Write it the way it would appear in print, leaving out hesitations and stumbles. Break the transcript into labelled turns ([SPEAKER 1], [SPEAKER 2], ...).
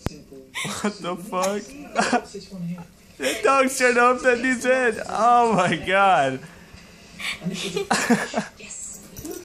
[SPEAKER 1] What the fuck? The dog's trying to hump that dude's head. Oh my god.
[SPEAKER 2] Yes.